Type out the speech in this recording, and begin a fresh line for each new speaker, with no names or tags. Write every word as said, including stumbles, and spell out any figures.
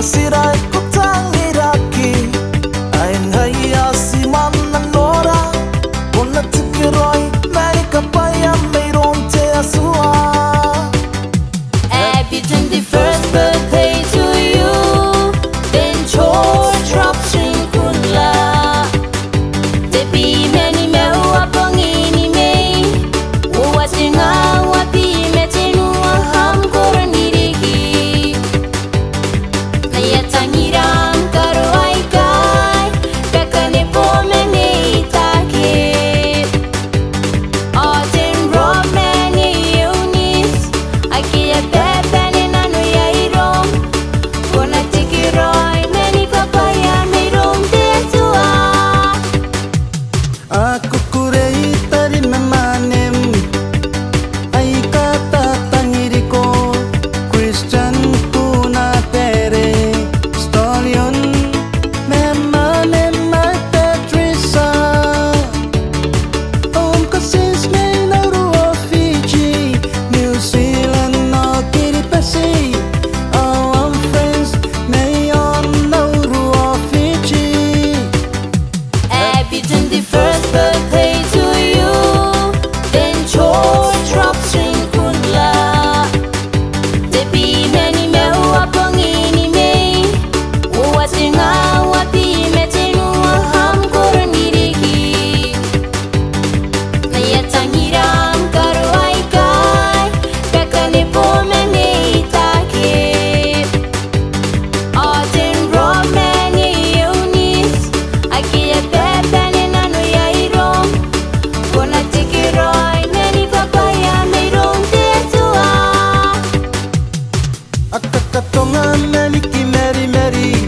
Hasiray ko tangiraki Ain haya si mananora Una tikiroi Mani kapaya mayroon te asua.
Happy twenty-first birthday to you, then George Robson Grundler. Tepi meni meu apangini mei, uwasinga wapi metenu aham koraniriki. Nayatangiram karuai kai, kakane po mene itake. Aten rob meni unis, akia pepe nano yairo. Kona tikiroi meni kapaya mayroong tetua.
Aku kurei tari memanem Ai kata tangiriko Christian tuna tere Stallion Memanem my Patricia Om kasis may nauro Fiji New Zealand no kiripasi Our friends may on nauro Fiji.
Happy twenty-first birthday to you, then George Robson Grundler. Tepi meni meu apangini mei, uwasinga wapi metenu aham koraniriki. Nayatangiram karuai kai, kakane po mene itake. Aten rob meni unis, akia pepe nano yairo. Kona tikiroi meni kapaya mayroong tetua.
Akakatonga meliki meri meri